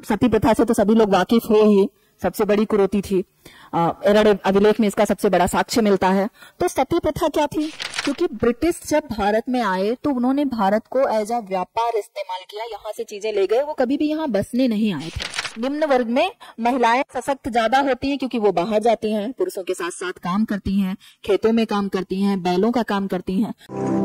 सती प्रथा से तो सभी लोग वाकिफ हुए ही, सबसे बड़ी कुरीति थी। एरड़ अभिलेख में इसका सबसे बड़ा साक्ष्य मिलता है। तो सती प्रथा क्या थी? क्योंकि ब्रिटिश जब भारत में आए तो उन्होंने भारत को एज अ व्यापार इस्तेमाल किया, यहाँ से चीजें ले गए, वो कभी भी यहाँ बसने नहीं आए थे। निम्न वर्ग में महिलाएं सशक्त ज्यादा होती हैं क्योंकि वो बाहर जाती हैं, पुरुषों के साथ साथ काम करती हैं, खेतों में काम करती हैं, बैलों का काम करती हैं।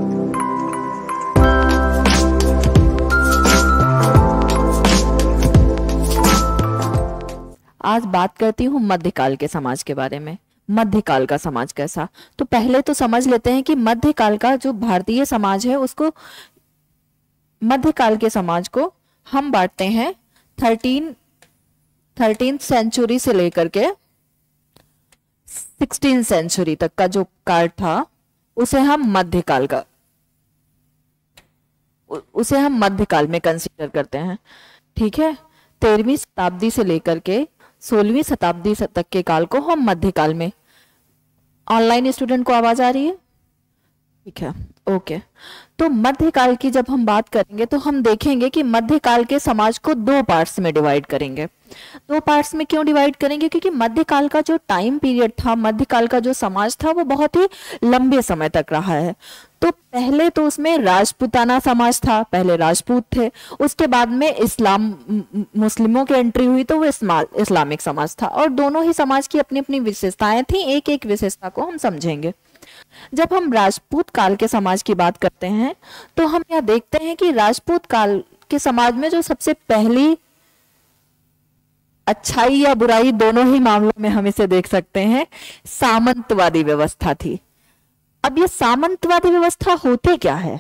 आज बात करती हूँ मध्यकाल के समाज के बारे में। मध्यकाल का समाज कैसा, तो पहले तो समझ लेते हैं कि मध्यकाल का जो भारतीय समाज है उसको, मध्यकाल के समाज को हम बांटते हैं 13th सेंचुरी से लेकर के 16th सेंचुरी तक का जो काल था उसे हम मध्यकाल में कंसीडर करते हैं। ठीक है, 13वीं शताब्दी से लेकर के 16वीं शताब्दी तक के काल को हम मध्यकाल में। ऑनलाइन स्टूडेंट को आवाज आ रही है? ठीक है, ओके। तो मध्यकाल की जब हम बात करेंगे तो हम देखेंगे कि मध्यकाल के समाज को दो पार्ट्स में डिवाइड करेंगे। दो पार्ट्स में क्यों डिवाइड करेंगे? क्योंकि मध्यकाल का जो टाइम पीरियड था, मध्यकाल का जो समाज था वो बहुत ही लंबे समय तक रहा है। तो पहले तो उसमें राजपूताना समाज था, पहले राजपूत थे, उसके बाद में मुस्लिमों की एंट्री हुई तो वो इस्लामिक समाज था, और दोनों ही समाज की अपनी अपनी विशेषताएं थी। एक एक विशेषता को हम समझेंगे। जब हम राजपूत काल के समाज की बात करते हैं तो हम यह देखते हैं कि राजपूत काल के समाज में जो सबसे पहली अच्छाई या बुराई, दोनों ही मामलों में हम इसे देख सकते हैं, सामंतवादी व्यवस्था थी। अब ये सामंतवादी व्यवस्था होती क्या है?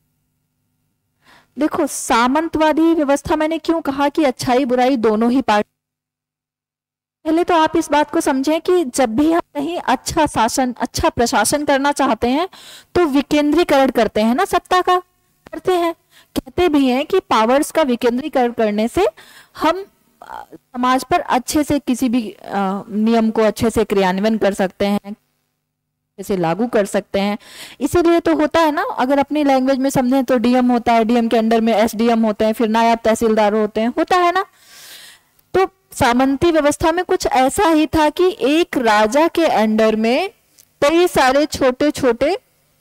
देखो, सामंतवादी व्यवस्था मैंने क्यों कहा कि अच्छाई बुराई दोनों ही पार्ट। पहले तो आप इस बात को समझें कि जब भी हम कहीं अच्छा शासन, अच्छा प्रशासन करना चाहते हैं तो विकेंद्रीकरण करते हैं ना, सत्ता का करते हैं। कहते भी हैं कि पावर्स का विकेंद्रीकरण करने से हम समाज पर अच्छे से किसी भी नियम को अच्छे से क्रियान्वयन कर सकते हैं, से लागू कर सकते हैं। इसीलिए तो होता है ना, अगर अपनी लैंग्वेज में समझें तो डीएम होता है, डीएम के अंडर में एसडीएम होते हैं, फिर नायब तहसीलदार होते हैं, होता है ना। तो सामंती व्यवस्था में कुछ ऐसा ही था कि एक राजा के अंडर में कई सारे छोटे छोटे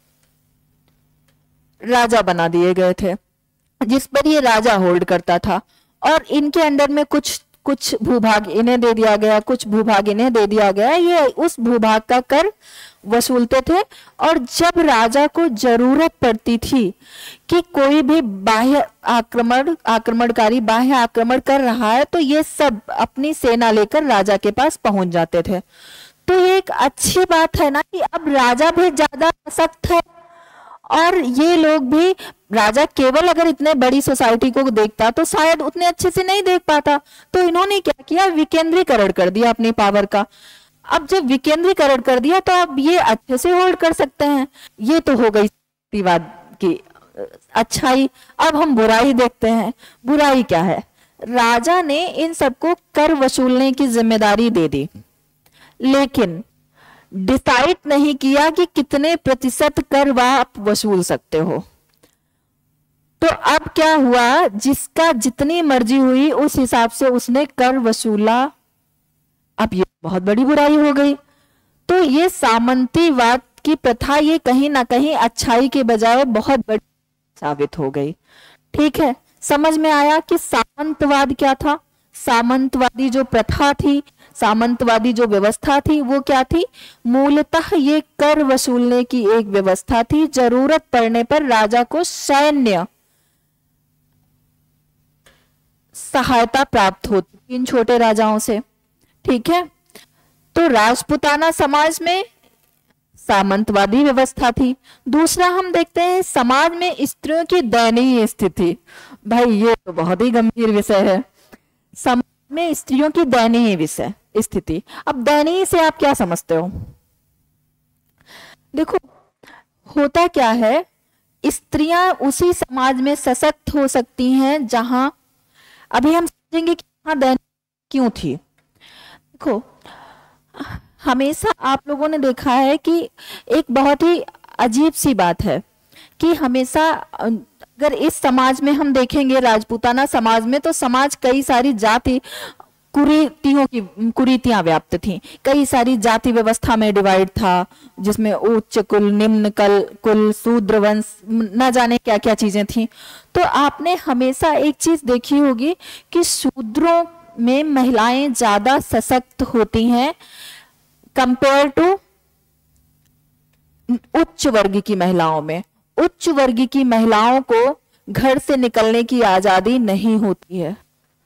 राजा बना दिए गए थे, जिस पर ये राजा होल्ड करता था, और इनके अंडर में कुछ भूभाग इन्हें दे दिया गया, कुछ भूभाग इन्हें दे दिया गया। ये उस भूभाग का कर वसूलते थे, और जब राजा को जरूरत पड़ती थी कि कोई भी बाह्य आक्रमणकारी बाह्य आक्रमण कर रहा है तो ये सब अपनी सेना लेकर राजा के पास पहुंच जाते थे। तो ये एक अच्छी बात है ना कि अब राजा भी ज्यादा सशक्त है, और ये लोग भी, राजा केवल अगर इतने बड़ी सोसाइटी को देखता तो शायद उतने अच्छे से नहीं देख पाता। तो इन्होंने क्या किया, विकेंद्रीकरण कर दिया अपनी पावर का। अब जब विकेंद्रीकरण कर दिया तो अब ये अच्छे से होल्ड कर सकते हैं। ये तो हो गई जातिवाद की अच्छाई। अब हम बुराई देखते हैं। बुराई क्या है? राजा ने इन सबको कर वसूलने की जिम्मेदारी दे दी, लेकिन डिसाइड नहीं किया कि कितने प्रतिशत कर वह आप वसूल सकते हो। तो अब क्या हुआ, जिसका जितनी मर्जी हुई उस हिसाब से उसने कर वसूला। अब ये बहुत बड़ी बुराई हो गई। तो ये सामंतीवाद की प्रथा ये कहीं ना कहीं अच्छाई के बजाय बहुत बड़ी साबित हो गई। ठीक है, समझ में आया कि सामंतवाद क्या था। सामंतवादी जो प्रथा थी, सामंतवादी जो व्यवस्था थी वो क्या थी? मूलतः ये कर वसूलने की एक व्यवस्था थी। जरूरत पड़ने पर राजा को सैन्य सहायता प्राप्त होती इन छोटे राजाओं से। ठीक है, तो राजपूताना समाज में सामंतवादी व्यवस्था थी। दूसरा हम देखते हैं समाज में स्त्रियों की दयनीय स्थिति। भाई ये तो बहुत ही गंभीर विषय है, समाज में स्त्रियों की दयनीय स्थिति। अब दयनीय से आप क्या समझते हो? देखो, होता क्या है, स्त्रियां उसी समाज में सशक्त हो सकती हैं जहां, अभी हम समझेंगे कि वहां दयनीय क्यों थी। देखो, हमेशा आप लोगों ने देखा है कि एक बहुत ही अजीब सी बात है कि हमेशा अगर इस समाज में हम देखेंगे राजपूताना समाज में, तो समाज कई सारी जाति कुरीतियां व्याप्त थी, कई सारी जाति व्यवस्था में डिवाइड था, जिसमें उच्च कुल, निम्न कुल, शूद्र वंश, न जाने क्या क्या चीजें थी। तो आपने हमेशा एक चीज देखी होगी कि शूद्रों में महिलाएं ज्यादा सशक्त होती हैं कंपेयर टू उच्च वर्ग की महिलाओं में। उच्च वर्ग की महिलाओं को घर से निकलने की आजादी नहीं होती है।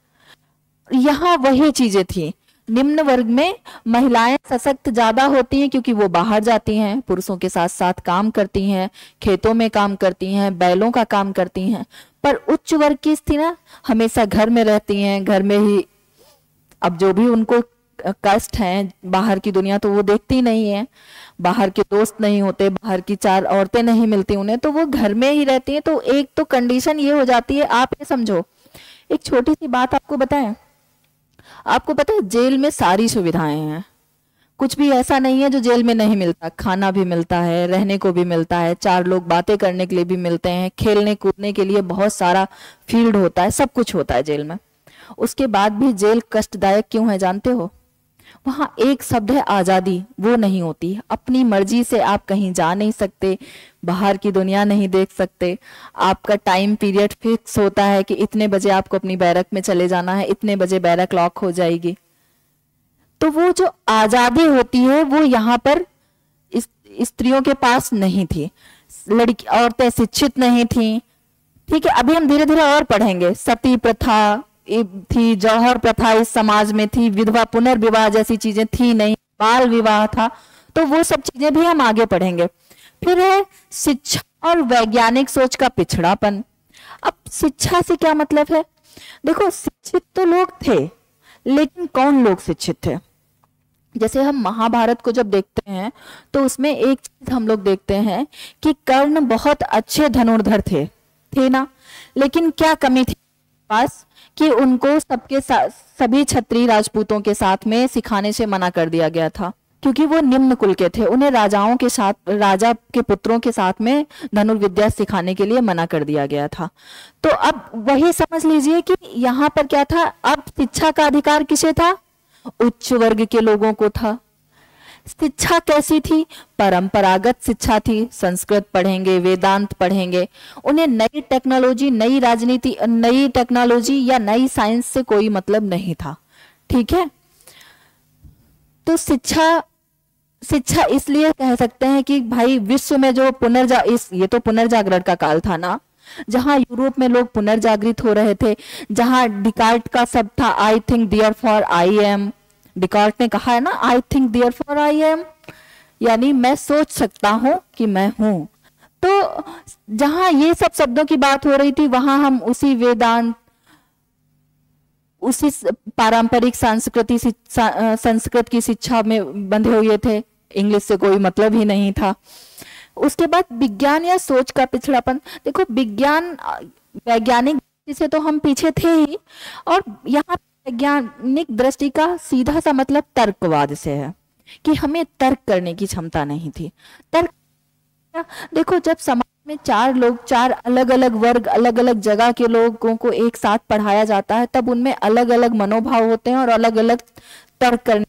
यहाँ वही चीजें थी, निम्न वर्ग में महिलाएं सशक्त ज्यादा होती हैं क्योंकि वो बाहर जाती हैं, पुरुषों के साथ साथ काम करती हैं, खेतों में काम करती हैं, बैलों का काम करती हैं। पर उच्च वर्ग की स्त्री ना हमेशा घर में रहती हैं, घर में ही, अब जो भी उनको कष्ट हैं, बाहर की दुनिया तो वो देखती नहीं है, बाहर के दोस्त नहीं होते, बाहर की चार औरतें नहीं मिलती उन्हें, तो वो घर में ही रहती हैं। तो एक तो कंडीशन ये हो जाती है, आप ये समझो, एक छोटी सी बात आपको बताएं, आपको पता है जेल में सारी सुविधाएं हैं, कुछ भी ऐसा नहीं है जो जेल में नहीं मिलता, खाना भी मिलता है, रहने को भी मिलता है, चार लोग बातें करने के लिए भी मिलते हैं, खेलने कूदने के लिए बहुत सारा फील्ड होता है, सब कुछ होता है जेल में। उसके बाद भी जेल कष्टदायक क्यों है जानते हो? वहां एक शब्द है आजादी, वो नहीं होती। अपनी मर्जी से आप कहीं जा नहीं सकते, बाहर की दुनिया नहीं देख सकते, आपका टाइम पीरियड फिक्स होता है कि इतने बजे आपको अपनी बैरक में चले जाना है, इतने बजे बैरक लॉक हो जाएगी। तो वो जो आजादी होती है वो यहाँ पर स्त्रियों के पास नहीं थी। लड़की औरतें शिक्षित नहीं थी, ठीक है। अभी हम धीरे धीरे और पढ़ेंगे, सती प्रथा थी, जौहर प्रथा इस समाज में थी, विधवा पुनर्विवाह जैसी चीजें थी नहीं, बाल विवाह था, तो वो सब चीजें भी हम आगे पढ़ेंगे। फिर है शिक्षा और वैज्ञानिक सोच का पिछड़ापन। अब शिक्षा से क्या मतलब है? देखो शिक्षित तो लोग थे, लेकिन कौन लोग शिक्षित थे? जैसे हम महाभारत को जब देखते हैं तो उसमें एक चीज हम लोग देखते हैं कि कर्ण बहुत अच्छे धनुर्धर थे ना, लेकिन क्या कमी थी पास कि उनको सभी क्षत्रिय राजपूतों के साथ में सिखाने से मना कर दिया गया था, क्योंकि वो निम्न कुल के थे। उन्हें राजाओं के साथ, राजा के पुत्रों के साथ में धनुर्विद्या सिखाने के लिए मना कर दिया गया था। तो अब वही समझ लीजिए कि यहाँ पर क्या था, अब शिक्षा का अधिकार किसे था? उच्च वर्ग के लोगों को था। शिक्षा कैसी थी? परंपरागत शिक्षा थी, संस्कृत पढ़ेंगे, वेदांत पढ़ेंगे, उन्हें नई टेक्नोलॉजी, नई राजनीति, नई टेक्नोलॉजी या नई साइंस से कोई मतलब नहीं था, ठीक है। तो शिक्षा इसलिए कह सकते हैं कि भाई विश्व में जो ये तो पुनर्जागरण का काल था ना, जहां यूरोप में लोग पुनर्जागृत हो रहे थे, जहां डिकार्ट का सब था, I think therefore I am. Descartes ने कहा है ना, I think therefore I am, यानी मैं सोच सकता हूं कि मैं हूं। तो जहां ये सब शब्दों की बात हो रही थी, वहां हम उसी वेदांत, उसी पारंपरिक संस्कृत की शिक्षा में बंधे हुए थे, इंग्लिश से कोई मतलब ही नहीं था। उसके बाद विज्ञान या सोच का पिछड़ापन। देखो विज्ञान, वैज्ञानिक से तो हम पीछे थे ही, और यहाँ वैज्ञानिक दृष्टि का सीधा सा मतलब तर्कवाद से है कि हमें तर्क करने की क्षमता नहीं थी। तर्क, देखो जब समाज में चार लोग, चार अलग अलग वर्ग, अलग अलग जगह के लोगों को एक साथ पढ़ाया जाता है, तब उनमें अलग अलग मनोभाव होते हैं और अलग अलग तर्क करने।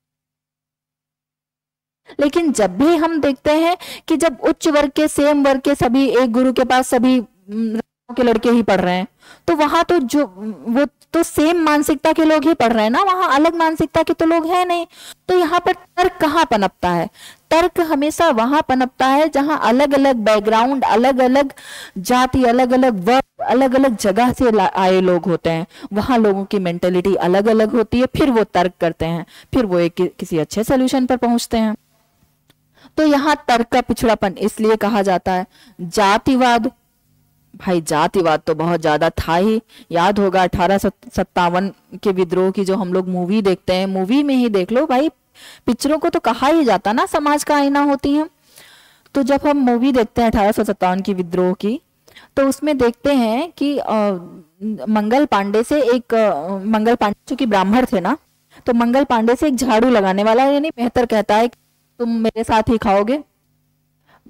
लेकिन जब भी हम देखते हैं कि जब उच्च वर्ग के, सेम वर्ग के सभी, एक गुरु के पास सभी के लड़के ही पढ़ रहे हैं, तो वहां तो जो वो तो सेम मानसिकता के लोग ही पढ़ रहे हैं ना, वहां अलग मानसिकता के तो लोग हैं नहीं। तो यहाँ पर तर्क कहाँ पनपता है? तर्क हमेशा वहां पनपता है जहां अलग अलग बैकग्राउंड, अलग अलग जाति, अलग अलग वर्ग, अलग अलग जगह से आए लोग होते हैं, वहां लोगों की मेंटेलिटी अलग अलग होती है, फिर वो तर्क करते हैं, फिर वो एक किसी अच्छे सोल्यूशन पर पहुंचते हैं। तो यहाँ तर्क का पिछड़ापन इसलिए कहा जाता है। जातिवाद, भाई जातिवाद तो बहुत ज्यादा था ही। याद होगा 1857 के विद्रोह की जो हम लोग मूवी देखते हैं, मूवी में ही देख लो भाई, पिक्चरों को तो कहा ही जाता ना समाज का आईना होती हैं। तो जब हम मूवी देखते हैं 1857 की विद्रोह की, तो उसमें देखते हैं कि मंगल पांडे से एक, मंगल पांडे जो कि ब्राह्मण थे ना, तो मंगल पांडे से एक झाड़ू लगाने वाला यानी बेहतर कहता है तुम मेरे साथ ही खाओगे।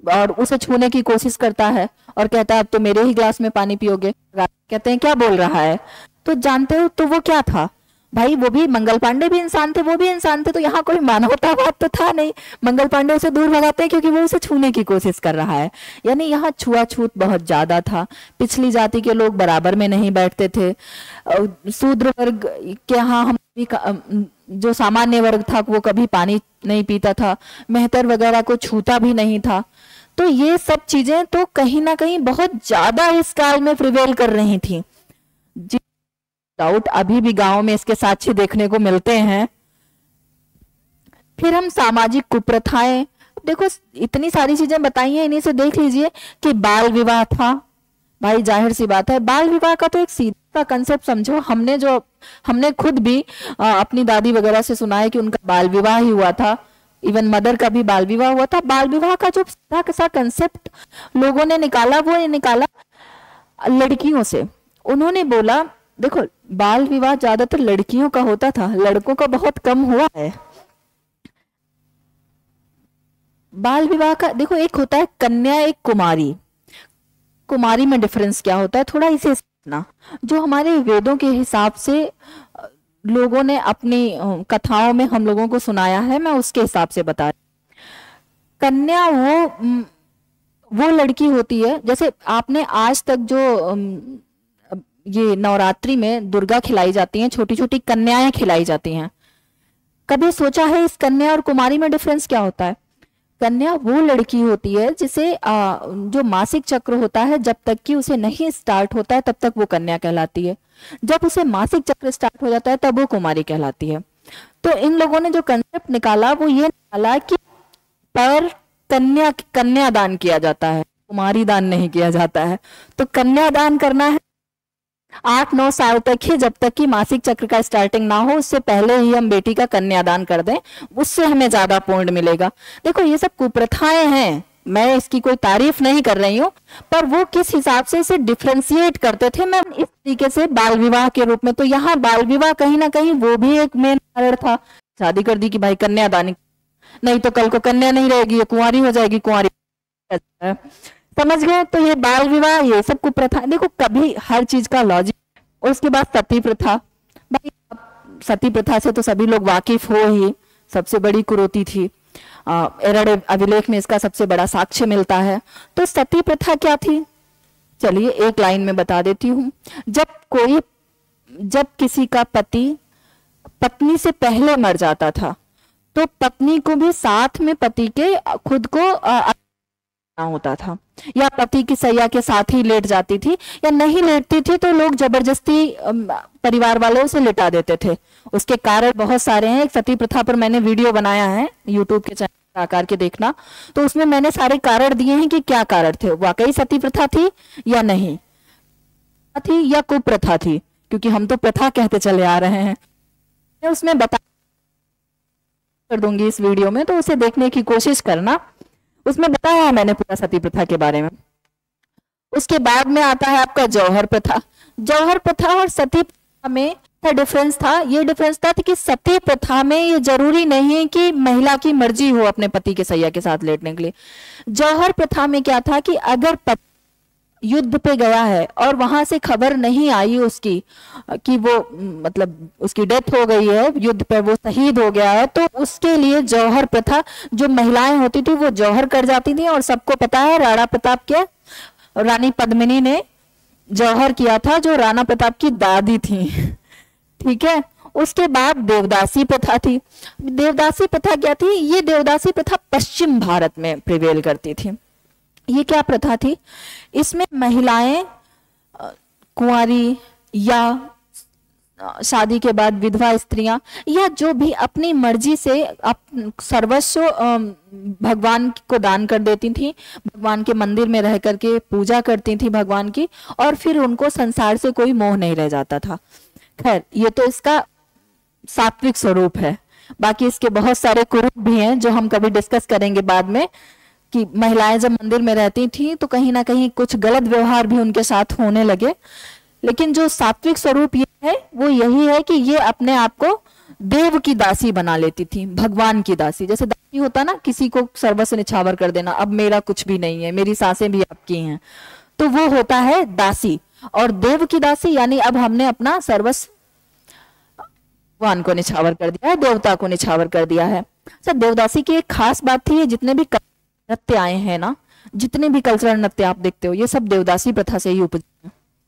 और उसे छूने की कोशिश करता है और कहता है अब तो मेरे ही ग्लास में पानी पियोगे। कहते हैं क्या बोल रहा है? तो जानते हो तो वो क्या था भाई, वो भी मंगल पांडे भी इंसान थे, वो भी इंसान थे, तो यहाँ कोई मानवतावाद तो था नहीं। मंगल पांडे उसे दूर भगाते हैं क्योंकि वो उसे छूने की कोशिश कर रहा है। यानी यहाँ छुआछूत बहुत ज्यादा था। पिछली जाति के लोग बराबर में नहीं बैठते थे। शूद्र वर्ग के यहाँ हम भी जो सामान्य वर्ग था वो कभी पानी नहीं पीता था, मेहतर वगैरह को छूता भी नहीं था। तो ये सब चीजें तो कहीं ना कहीं बहुत ज्यादा इस काल में प्रिवेल कर रही थी। डाउट अभी भी गांव में इसके साक्ष्य देखने को मिलते हैं। फिर हम सामाजिक कुप्रथाएं, देखो इतनी सारी चीजें बताई हैं, इन्हीं से देख लीजिए कि बाल विवाह था। भाई जाहिर सी बात है, बाल विवाह का तो एक सीधा कंसेप्ट समझो। हमने खुद भी अपनी दादी वगैरह से सुना है कि उनका बाल विवाह ही हुआ था। इवन मदर का भी बाल विवाह हुआ था। बाल विवाह का जो सीधा सा कंसेप्ट लोगों ने निकाला, वो निकाला लड़कियों से। उन्होंने बोला देखो बाल विवाह ज्यादातर लड़कियों का होता था, लड़कों का बहुत कम हुआ है। बाल विवाह का देखो, एक होता है कन्या, एक कुमारी। कुमारी में डिफरेंस क्या होता है थोड़ा इसे समझना। जो हमारे वेदों के हिसाब से लोगों ने अपनी कथाओं में हम लोगों को सुनाया है, मैं उसके हिसाब से बता रही। कन्या वो लड़की होती है, जैसे आपने आज तक जो ये नवरात्रि में दुर्गा खिलाई जाती हैं, छोटी छोटी कन्याएं खिलाई जाती हैं, कभी सोचा है इस कन्या और कुमारी में डिफरेंस क्या होता है? कन्या वो लड़की होती है जिसे जो मासिक चक्र होता है जब तक कि उसे नहीं स्टार्ट होता है तब तक वो कन्या कहलाती है। जब उसे मासिक चक्र स्टार्ट हो जाता है तब वो कुमारी कहलाती है। तो इन लोगों ने जो कंसेप्ट निकाला वो ये निकाला कि पर कन्यादान किया जाता है, कुमारी दान नहीं किया जाता है। तो कन्यादान करना है 8-9 साल तक ही, जब तक कि मासिक चक्र का स्टार्टिंग ना हो, उससे पहले ही हम बेटी का कन्यादान कर दें, उससे हमें ज्यादा पुण्य मिलेगा। देखो ये सब कुप्रथाएं हैं, मैं इसकी कोई तारीफ नहीं कर रही हूँ, पर वो किस हिसाब से इसे डिफ्रेंशिएट करते थे, मैं इस तरीके से बाल विवाह के रूप में। तो यहाँ बाल विवाह कहीं ना कहीं वो भी एक मेन कारण था। शादी कर दी कि भाई कन्यादान, नहीं तो कल को कन्या नहीं रहेगी, ये कुंवारी हो जाएगी, कुंवारी। समझ गए? तो ये बाल विवाह, ये सब कुप्रथा, देखो कभी हर चीज का लॉजिक। और उसके बाद सती प्रथा। भाई सती प्रथा से तो सभी लोग वाकिफ हो ही, सबसे बड़ी कुरीति थी। एरड़ अभिलेख में इसका सबसे बड़ा साक्ष्य मिलता है। तो सती प्रथा क्या थी, चलिए एक लाइन में बता देती हूँ। जब किसी का पति पत्नी से पहले मर जाता था तो पत्नी को भी साथ में पति के खुद को होता था, या पति की सैया के साथ ही लेट जाती थी, या नहीं लेटती थी तो लोग जबरदस्ती परिवार वालों से लिटा देते थे। उसके कारण बहुत सारे हैं। एक सती प्रथा पर मैंने वीडियो बनाया है यूट्यूब के चैनल आकार के, देखना। तो उसमें मैंने सारे कारण दिए हैं कि क्या कारण थे, वाकई सती प्रथा थी या नहीं थी, या कुप्रथा थी, क्योंकि हम तो प्रथा कहते चले आ रहे हैं। मैं उसमें बता कर दूंगी इस वीडियो में, तो उसे देखने की कोशिश करना। उसमें बताया है मैंने पूरा सती प्रथा के बारे में। उसके बाद में आता है आपका जौहर प्रथा। जौहर प्रथा और सती प्रथा में क्या डिफरेंस था? ये डिफरेंस था कि सती प्रथा में ये जरूरी नहीं है कि महिला की मर्जी हो अपने पति के सैया के साथ लेटने के लिए। जौहर प्रथा में क्या था कि अगर पति युद्ध पे गया है और वहां से खबर नहीं आई उसकी कि वो मतलब उसकी डेथ हो गई है, युद्ध पे वो शहीद हो गया है, तो उसके लिए जौहर प्रथा, जो महिलाएं होती थी वो जौहर कर जाती थी। और सबको पता है राणा प्रताप के, रानी पद्मिनी ने जौहर किया था, जो राणा प्रताप की दादी थी। ठीक है। उसके बाद देवदासी प्रथा थी। देवदासी प्रथा क्या थी? ये देवदासी प्रथा पश्चिम भारत में प्रिवेल करती थी। ये क्या प्रथा थी? इसमें महिलाएं कुंवारी या शादी के बाद विधवा स्त्रियां, या जो भी अपनी मर्जी से सर्वस्व भगवान को दान कर देती थी, भगवान के मंदिर में रह करके पूजा करती थी भगवान की, और फिर उनको संसार से कोई मोह नहीं रह जाता था। खैर, ये तो इसका सात्विक स्वरूप है। बाकी इसके बहुत सारे कुरूप भी हैं जो हम कभी डिस्कस करेंगे बाद में, कि महिलाएं जब मंदिर में रहती थी तो कहीं ना कहीं कुछ गलत व्यवहार भी उनके साथ होने लगे। लेकिन जो सात्विक स्वरूप ये है वो यही है कि ये अपने आप को देव की दासी बना लेती थी, भगवान की दासी। जैसे दासी होता ना, किसी को सर्वस्व निछावर कर देना, अब मेरा कुछ भी नहीं है, मेरी सांसें भी आपकी हैं, तो वो होता है दासी। और देव की दासी यानी अब हमने अपना सर्वस्व भगवान को निछावर कर दिया है, देवता को निछावर कर दिया है। सर देवदासी की एक खास बात थी, जितने भी नृत्य आए हैं ना, जितने भी कल्चरल नृत्य आप देखते हो, ये सब देवदासी प्रथा से ही उपजे हैं।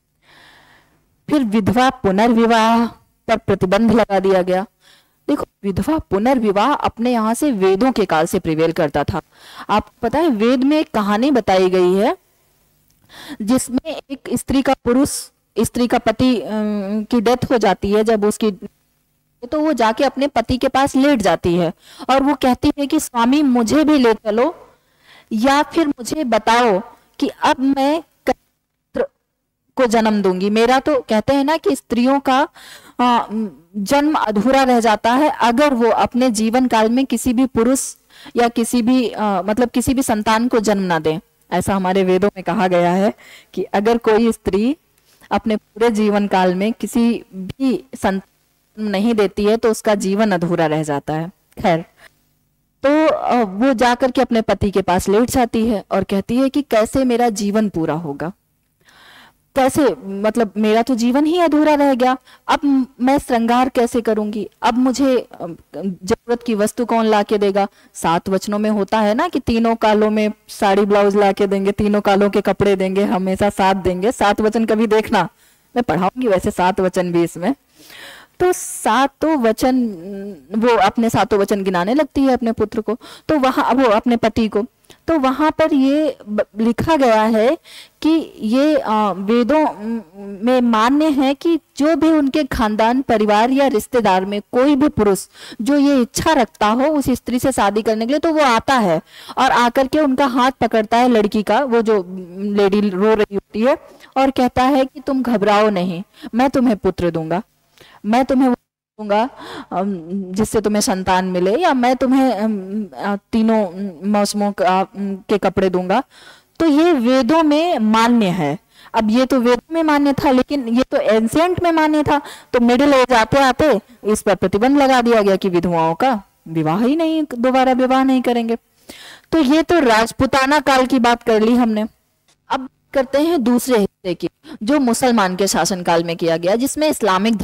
फिर विधवा पुनर्विवाह पर प्रतिबंध लगा दिया गया। देखो, विधवा पुनर्विवाह अपने यहाँ से वेदों के काल से प्रिवेल करता था। आपको पता है, वेद में एक कहानी बताई गई है जिसमें एक स्त्री का स्त्री का पति की डेथ हो जाती है। जब उसकी, तो वो जाके अपने पति के पास लेट जाती है और वो कहती है कि स्वामी मुझे भी ले चलो, या फिर मुझे बताओ कि अब मैं को जन्म दूंगी। मेरा तो कहते हैं ना कि स्त्रियों का जन्म अधूरा रह जाता है अगर वो अपने जीवन काल में किसी भी पुरुष या किसी भी मतलब किसी भी संतान को जन्म ना दे। ऐसा हमारे वेदों में कहा गया है कि अगर कोई स्त्री अपने पूरे जीवन काल में किसी भी संतान नहीं देती है तो उसका जीवन अधूरा रह जाता है। खैर, तो वो जाकर के अपने पति के पास लेट जाती है और कहती है कि कैसे मेरा जीवन पूरा होगा, कैसे, मतलब मेरा तो जीवन ही अधूरा रह गया, अब मैं श्रृंगार कैसे करूंगी, अब मुझे जरूरत की वस्तु कौन ला के देगा। 7 वचनों में होता है ना कि तीनों कालों में साड़ी ब्लाउज ला के देंगे, तीनों कालों के कपड़े देंगे, हमेशा साथ देंगे। 7 वचन कभी देखना, मैं पढ़ाऊंगी वैसे 7 वचन भी इसमें। तो 7 वचन, वो अपने 7 वचन गिनाने लगती है अपने पुत्र को, तो वहां वो अपने पति को, तो वहां पर ये लिखा गया है कि ये वेदों में मान्य है कि जो भी उनके खानदान, परिवार या रिश्तेदार में कोई भी पुरुष जो ये इच्छा रखता हो उस स्त्री से शादी करने के लिए, तो वो आता है और आकर के उनका हाथ पकड़ता है लड़की का, वो जो लेडी रो रही होती है, और कहता है कि तुम घबराओ नहीं, मैं तुम्हें पुत्र दूंगा, मैं तुम्हें दूंगा जिससे तुम्हें संतान मिले, या मैं तुम्हें तीनों मौसमों के कपड़े दूंगा। तो ये वेदों में मान्य है। अब ये तो वेदों में मान्य था, लेकिन ये तो एंशिएंट में मान्य था। तो मिडिल एज आते आते इस पर प्रतिबंध लगा दिया गया कि विधवाओं का विवाह ही नहीं, दोबारा विवाह नहीं करेंगे। तो ये तो राजपुताना काल की बात कर ली हमने। अब करते हैं दूसरे हिस्से की, जो मुसलमान के शासनकाल में किया गया, जिसमें इस्लामिक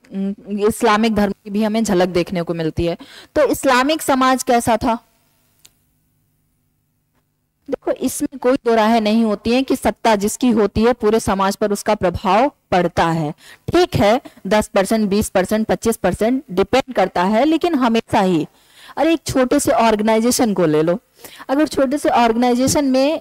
धर्म की भी हमें झलक देखने को मिलती है। तो इस्लामिक समाज कैसा था? देखो, इसमें कोई दो राहें नहीं होती है कि सत्ता जिसकी होती है पूरे समाज पर उसका प्रभाव पड़ता है। ठीक है, 10%, 20%, 25% डिपेंड करता है, लेकिन हमेशा ही। अरे एक छोटे से ऑर्गेनाइजेशन को ले लो, अगर छोटे से ऑर्गेनाइजेशन में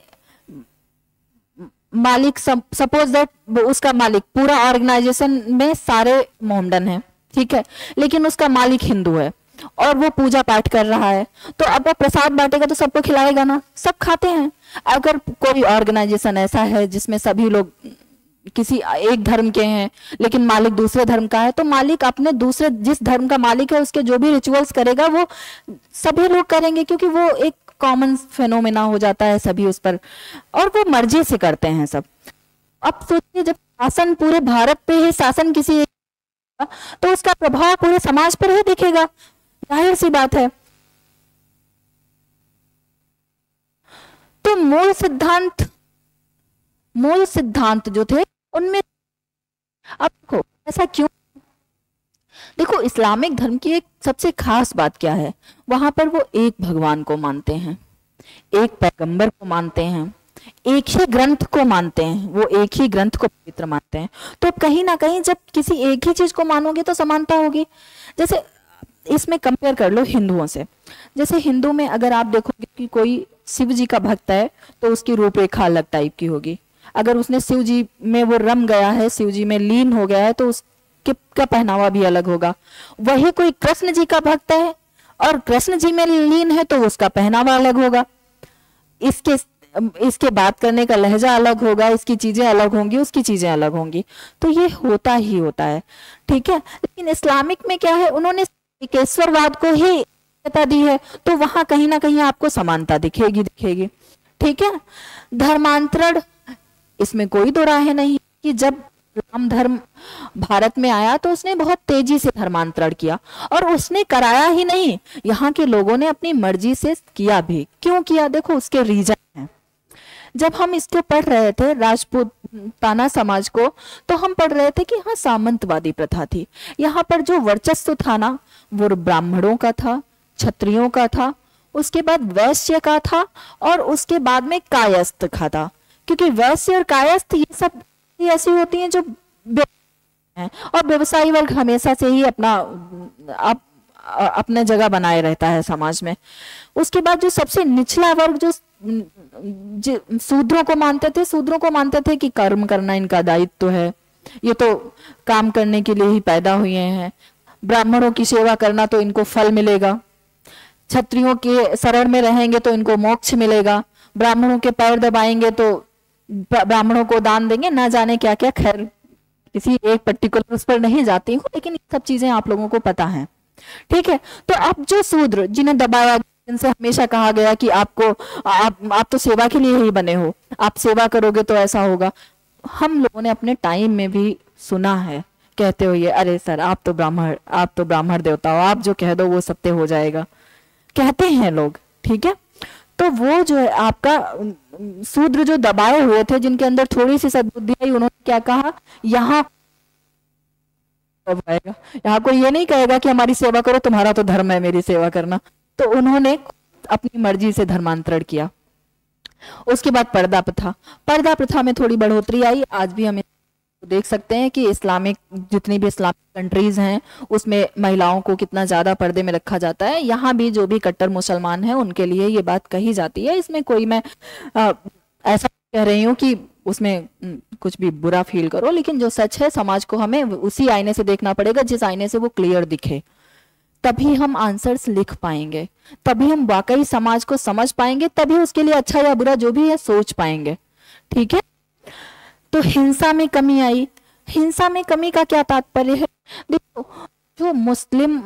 मालिक, सपोज दैट उसका मालिक, पूरा ऑर्गेनाइजेशन में सारे मोहम्मडन हैं, ठीक है, लेकिन उसका मालिक हिंदू है और वो पूजा पाठ कर रहा है, तो अब वो प्रसाद बांटेगा तो सबको खिलाएगा ना, सब खाते हैं। अगर कोई ऑर्गेनाइजेशन ऐसा है जिसमें सभी लोग किसी एक धर्म के हैं लेकिन मालिक दूसरे धर्म का है, तो मालिक अपने दूसरे, जिस धर्म का मालिक है उसके जो भी रिचुअल्स करेगा वो सभी लोग करेंगे, क्योंकि वो एक कॉमन फेनोमेना हो जाता है सभी उस पर, और वो मर्जी से करते हैं सब। अब सोचिए, जब शासन पूरे भारत पे ही शासन किसी तो उसका प्रभाव पूरे समाज पर ही दिखेगा, जाहिर सी बात है। तो मूल सिद्धांत जो थे उनमें, अब देखो ऐसा क्यों, देखो इस्लामिक धर्म की एक सबसे खास बात क्या है, वहां पर वो एक भगवान को मानते हैं, एक पैगंबर को मानते हैं, एक ही ग्रंथ को मानते हैं, वो एक ही ग्रंथ को पवित्र मानते हैं। तो कहीं ना कहीं जब किसी एक ही चीज को मानोगे तो समानता होगी। जैसे इसमें कंपेयर कर लो हिंदुओं से। जैसे हिंदू में अगर आप देखोगे कि कोई शिव जी का भक्त है तो उसकी रूपरेखा अलग टाइप की होगी। अगर उसने शिव जी में वो रम गया है, शिव जी में लीन हो गया है, तो उसके का पहनावा भी अलग होगा। वही कोई कृष्ण जी का भक्त है और कृष्ण जी में लीन है तो उसका पहनावा अलग होगा, इसके बात करने का लहजा अलग होगा, इसकी चीजें अलग होंगी, उसकी चीजें अलग होंगी। तो ये होता ही होता है, ठीक है। लेकिन इस्लामिक में क्या है, उन्होंने एकेश्वरवाद को ही मान्यता दी है, तो वहां कहीं ना कहीं आपको समानता दिखेगी, ठीक है। धर्मांतरण, इसमें कोई दो राहें नहीं कि जब इस्लाम धर्म भारत में आया तो उसने बहुत तेजी से धर्मांतरण किया, और उसने कराया ही नहीं, यहाँ के लोगों ने अपनी मर्जी से किया भी। क्यों किया? देखो उसके रीजन हैं। जब हम इसको पढ़ रहे थे राजपूताना समाज को, तो हम पढ़ रहे थे कि हाँ सामंतवादी प्रथा थी। यहाँ पर जो वर्चस्व था ना, वो ब्राह्मणों का था, क्षत्रियों का था, उसके बाद वैश्य का था, और उसके बाद में कायस्थ का था। क्योंकि वैश्य और कायस्थ ये सब ऐसी होती हैं जो हैं, और व्यवसायी वर्ग हमेशा से ही अपना जगह बनाए रहता है समाज में। उसके बाद जो सबसे निचला वर्ग जो शूद्रों को मानते थे, शूद्रों को मानते थे कि कर्म करना इनका दायित्व है, ये तो काम करने के लिए ही पैदा हुए हैं, ब्राह्मणों की सेवा करना तो इनको फल मिलेगा, क्षत्रियों के शरण में रहेंगे तो इनको मोक्ष मिलेगा, ब्राह्मणों के पैर दबाएंगे तो ब्राह्मणों को दान देंगे, ना जाने क्या क्या। खैर किसी एक पर्टिकुलर उस पर नहीं जाती हूँ, लेकिन ये सब चीजें आप लोगों को पता है, ठीक है। तो अब जो शूद्र जिन्हें दबाया, जिनसे हमेशा कहा गया कि आप तो सेवा के लिए ही बने हो, आप सेवा करोगे तो ऐसा होगा, हम लोगों ने अपने टाइम में भी सुना है कहते हुए, अरे सर आप तो ब्राह्मण देवता हो, आप जो कह दो वो सत्य हो जाएगा, कहते हैं लोग, ठीक है। तो वो जो है आपका शूद्र जो दबाए हुए थे, जिनके अंदर थोड़ी सी सद्बुद्धि आई, उन्होंने क्या कहा, यहाँ कोई ये नहीं कहेगा कि हमारी सेवा करो, तुम्हारा तो धर्म है मेरी सेवा करना। तो उन्होंने अपनी मर्जी से धर्मांतरण किया। उसके बाद पर्दा प्रथा में थोड़ी बढ़ोतरी आई। आज भी हमें देख सकते हैं कि जितनी भी इस्लामिक कंट्रीज हैं उसमें महिलाओं को कितना ज्यादा पर्दे में रखा जाता है। यहाँ भी जो भी कट्टर मुसलमान हैं उनके लिए ये बात कही जाती है। इसमें कोई मैं ऐसा कह रही हूँ कि उसमें कुछ भी बुरा फील करो, लेकिन जो सच है समाज को हमें उसी आईने से देखना पड़ेगा जिस आईने से वो क्लियर दिखे, तभी हम आंसर्स लिख पाएंगे, तभी हम वाकई समाज को समझ पाएंगे, तभी उसके लिए अच्छा या बुरा जो भी है सोच पाएंगे, ठीक है। तो हिंसा में कमी आई। हिंसा में कमी का क्या तात्पर्य है? देखो जो मुस्लिम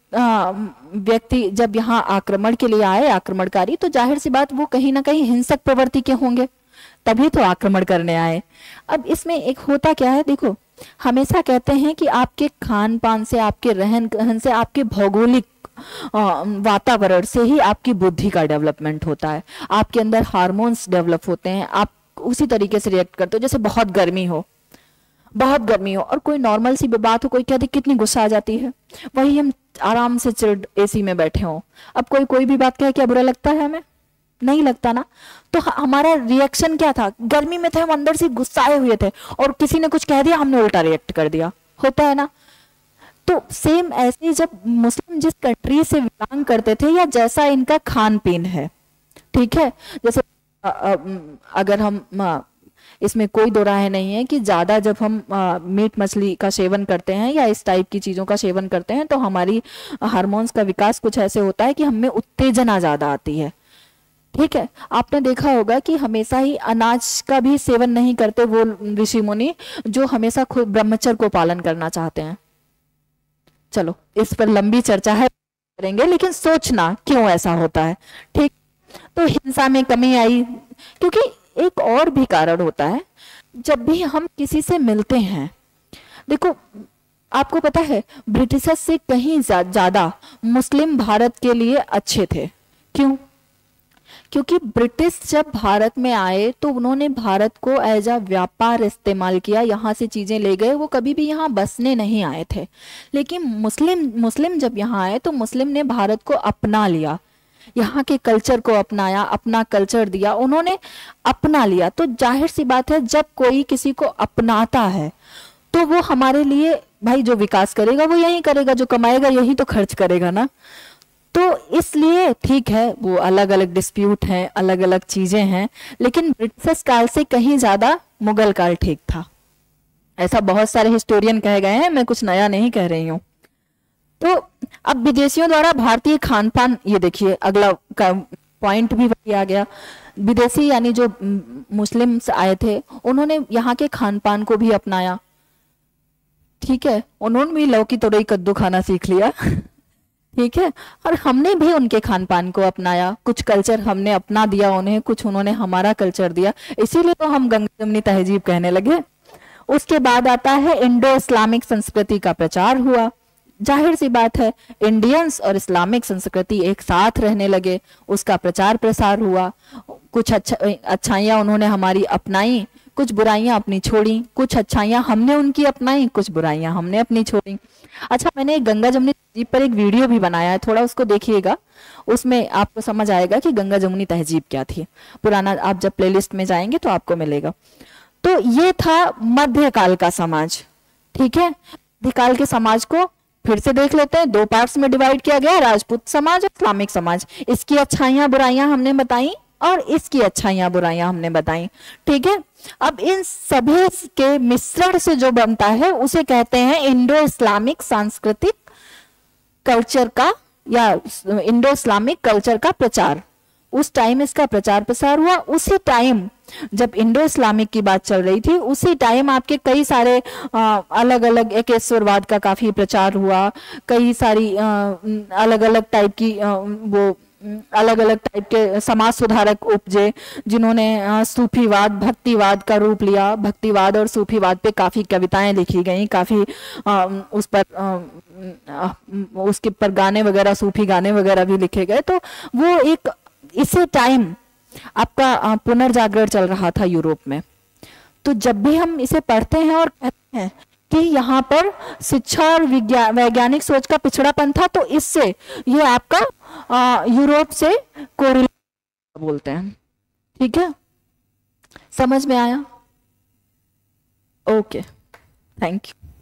व्यक्ति जब यहाँ आक्रमण के लिए आए, आक्रमणकारी, तो जाहिर सी बात वो कहीं ना कहीं हिंसक प्रवृत्ति के होंगे, तभी तो आक्रमण करने आए। अब इसमें एक होता क्या है, देखो हमेशा कहते हैं कि आपके खान पान से, आपके रहन सहन से, आपके भौगोलिक वातावरण से ही आपकी बुद्धि का डेवलपमेंट होता है, आपके अंदर हार्मोन्स डेवलप होते हैं, आप उसी तरीके से रिएक्ट करते हो। जैसे बहुत गर्मी हो और कोई नॉर्मल सी बात हो, कोई कह दे कितनी गुस्सा आ जाती है, वही हम आराम से चिल्ड एसी में बैठे हो, अब कोई भी बात कहे क्या बुरा लगता है? हमें नहीं लगता ना। तो हमारा रिएक्शन क्या था? गर्मी में थे हम, अंदर से गुस्साए हुए थे, और किसी ने कुछ कह दिया, हमने उल्टा रिएक्ट कर दिया, होता है ना। तो सेम ऐसे ही जब मुस्लिम जिस कंट्री से बिलोंग करते थे या जैसा इनका खान पीन है, ठीक है, जैसे अगर हम इसमें कोई दो राय नहीं है कि ज्यादा जब हम मीट मछली का सेवन करते हैं या इस टाइप की चीजों का सेवन करते हैं तो हमारी हार्मोन्स का विकास कुछ ऐसे होता है कि हमें उत्तेजना ज्यादा आती है, ठीक है। आपने देखा होगा कि हमेशा ही अनाज का भी सेवन नहीं करते वो ऋषि मुनि जो हमेशा खुद ब्रह्मचर्य को पालन करना चाहते हैं। चलो इस पर लंबी चर्चा है, करेंगे, लेकिन सोचना क्यों ऐसा होता है, ठीक। तो हिंसा में कमी आई, क्योंकि एक और भी कारण होता है, जब भी हम किसी से मिलते हैं, देखो आपको पता है ब्रिटिशर्स से कहीं ज्यादा मुस्लिम भारत के लिए अच्छे थे। क्यों? क्योंकि ब्रिटिश जब भारत में आए तो उन्होंने भारत को एज अ व्यापार इस्तेमाल किया, यहाँ से चीजें ले गए, वो कभी भी यहाँ बसने नहीं आए थे। लेकिन मुस्लिम जब यहाँ आए तो मुस्लिम ने भारत को अपना लिया, यहाँ के कल्चर को अपनाया, अपना कल्चर दिया, उन्होंने अपना लिया। तो जाहिर सी बात है जब कोई किसी को अपनाता है तो वो हमारे लिए भाई जो विकास करेगा वो यही करेगा, जो कमाएगा यही तो खर्च करेगा ना। तो इसलिए ठीक है वो अलग अलग डिस्प्यूट हैं, अलग अलग चीजें हैं, लेकिन ब्रिटिश काल से कहीं ज्यादा मुगल काल ठीक था, ऐसा बहुत सारे हिस्टोरियन कह गए हैं, मैं कुछ नया नहीं कह रही हूँ। तो अब विदेशियों द्वारा भारतीय खान पान, ये देखिए अगला पॉइंट भी वही आ गया, विदेशी यानी जो मुस्लिम्स आए थे उन्होंने यहाँ के खान पान को भी अपनाया, ठीक है, उन्होंने भी लौकी तोरई कद्दू खाना सीख लिया ठीक है, और हमने भी उनके खान पान को अपनाया, कुछ कल्चर हमने अपना दिया उन्हें, कुछ उन्होंने हमारा कल्चर दिया, इसीलिए तो हम गंगा जमनी तहजीब कहने लगे। उसके बाद आता है इंडो इस्लामिक संस्कृति का प्रचार हुआ। जाहिर सी बात है, इंडियंस और इस्लामिक संस्कृति एक साथ रहने लगे, उसका प्रचार प्रसार हुआ। कुछ अच्छाइयाँ उन्होंने हमारी अपनाई, कुछ बुराइयां अपनी छोड़ी, कुछ अच्छाइयां हमने उनकी अपनाई, कुछ बुराइयां हमने अपनी छोड़ी। अच्छा, मैंने गंगा जमुनी तहजीब पर एक वीडियो भी बनाया है, थोड़ा उसको देखिएगा, उसमें आपको समझ आएगा कि गंगा जमुनी तहजीब क्या थी। पुराना आप जब प्लेलिस्ट में जाएंगे तो आपको मिलेगा। तो ये था मध्यकाल का समाज। ठीक है, मध्यकाल के समाज को फिर से देख लेते हैं। दो पार्ट्स में डिवाइड किया गया, राजपूत समाज और इस्लामिक समाज। इसकी अच्छाइयां बुराइयां हमने बताई और इसकी अच्छाइयां बुराइयां हमने बताई। ठीक है, अब इन सभी के मिश्रण से जो बनता है उसे कहते हैं इंडो इस्लामिक सांस्कृतिक कल्चर का या इंडो इस्लामिक कल्चर का प्रचार। उस टाइम इसका प्रचार प्रसार हुआ। उसी टाइम जब इंडो इस्लामिक की बात चल रही थी, उसी टाइम आपके कई सारे अलग अलग एकेश्वरवाद का काफी प्रचार हुआ। कई सारी अलग अलग टाइप की वो अलग अलग टाइप के समाज सुधारक उपजे, जिन्होंने सूफीवाद भक्तिवाद का रूप लिया। भक्तिवाद और सूफीवाद पे काफी कविताएं लिखी गई, काफी उस पर उसके पर गाने वगैरह, सूफी गाने वगैरह भी लिखे गए। तो वो एक इसी टाइम आपका पुनर्जागरण चल रहा था यूरोप में। तो जब भी हम इसे पढ़ते हैं और कहते हैं कि यहाँ पर शिक्षा और वैज्ञानिक सोच का पिछड़ापन था, तो इससे ये आपका यूरोप से कोरिलेट बोलते हैं। ठीक है, समझ में आया? Okay, thank you.